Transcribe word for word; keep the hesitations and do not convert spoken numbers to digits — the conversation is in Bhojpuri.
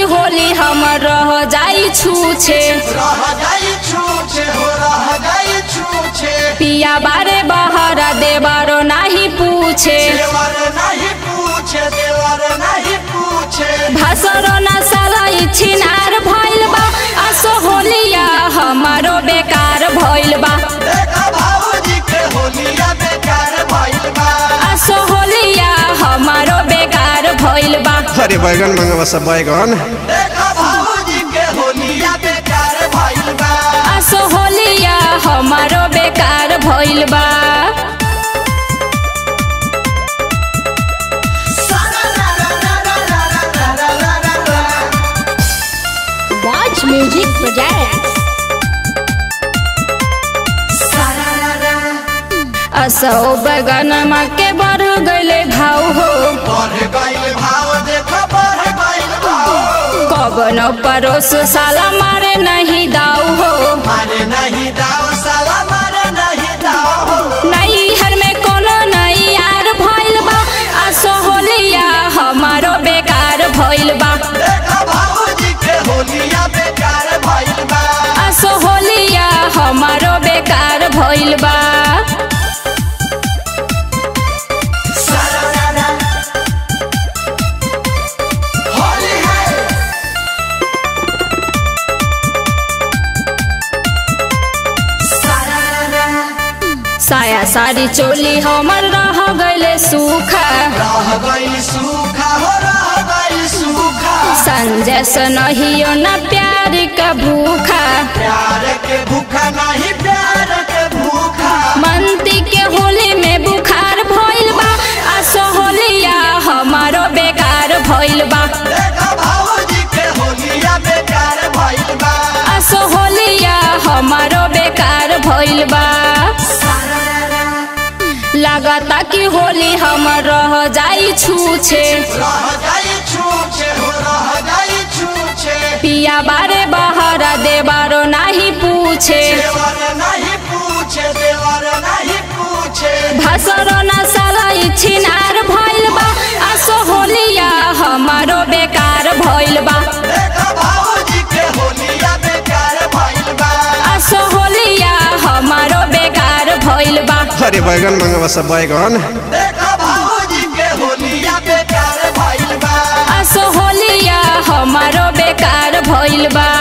होली हमर रह जाई छूछे रह जाई छूछे हो रह जाई छूछे। पिया बारे बहरा देवरो नहीं पूछे देवर नहीं पूछे देवर नहीं पूछे। भसरो न सलाई छिनार भइल बा असो होलिया हमारो बेकार भइल बा। देखा भाऊजी के होलिया बेकार भइल बा असो होलिया हमारो बेकार भइल बा। अरे बैगन मंगवा सब बैगन। देखा भाऊजी के होलिया बेकार भइल बा असो होलिया हमारो बेकार भइल बा। Watch Music Projects। असो बैगन के बढ़ गईले भाव हो बढ़ गइल भाव देखा बढ़ गइल भाव। कबन परोस साला मारे नहीं दाऊ हो मारे नहीं दाव साला मारे नहीं दाव हो। नहीं हर में कोनो नहीं यार भइल बा असो होलिया हमारो बेकार भइल बा। देखा भाऊजी के होलिया बेकार भइल बा असो होलिया हमारो बेकार भइल बा। होली है साया साड़ी चोली हमर रह गईले सूखा रह गइल सूखा हो रह गइल सूखा। संजय से नहियो न प्यार का भूखा प्यार के भूखा नहीं प्यार के भूखा। मंती के होली में बुखार भइल बा असो होलिया हमारो बेकार भइल बा। देखा भाऊजी के होलिया बेकार भइल बा असो होलिया हमारो बेकार भइल बा। लागता कि होली हमर रह जाई छूछे रह जाई छूछे हो रह जाई छूछे। पिया बारे बहरा देवरो नहीं पूछे देवर नहीं पूछे देवर नहीं पूछे। भसरो न सलाई छिनार भइल बा असो होलिया हमारो बेकार भइल बा। देखा भाऊजी के होलिया बेकार भइल बा असो होलिया हमारो बेकार भइल बा। अरे बैगन मंगवा सब बैगन। देखा भाऊजी के होलिया बेकार भइल बा असो होलिया हमारो बेकार भइल बा।